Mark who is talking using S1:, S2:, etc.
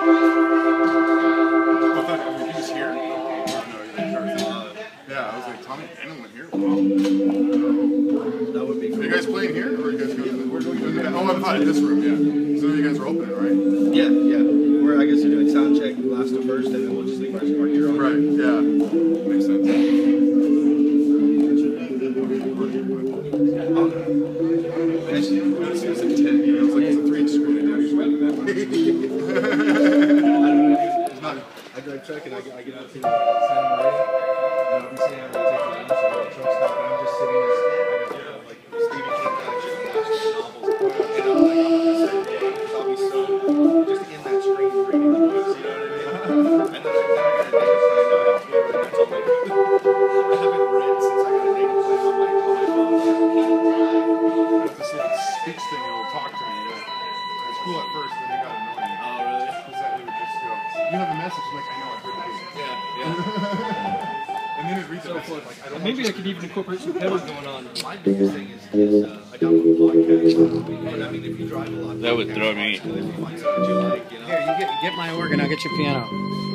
S1: I thought, I mean, he was here? Oh, no, you're in Carson. Yeah, I was like, Tommy Cannon went here? Wow.
S2: That would be cool.
S1: Are you guys playing here, or are you guys going to the... We're going to the... Oh, I thought in this room, yeah. So you guys are opening, right?
S2: Yeah, yeah. I guess we're doing sound check, last to first, and then we'll just leave our gear on.
S1: Right, yeah. Makes sense. Notice it was a 10, it was like it's a 3-inch screen.
S2: I drive truck and I get up to Santa Maria, and I'll be saying I'm going to take a lunch at the truck stop, and I'm just sitting there, like Stephen King collection of novels, and I'm like, I'll be so just in that screen reading the books, you know what I mean? And then I got a data plan, and I told my I haven't read since I got a data plan on my phone.
S1: I have to see if it speaks to me, it'll talk to me. It was cool at first, then it got annoying.
S2: Oh, really?
S1: Because it would just go, you have a message, I'm like, I know, I've heard it.
S2: Yeah.
S1: And then it reads the message, like, I don't
S3: Maybe I could even incorporate some pedals going on.
S2: My biggest thing is I got one podcast. But I mean, if you drive a lot,
S4: That would throw me.
S2: if you find something you like, you know.
S5: Here, you get my organ, I'll get your piano.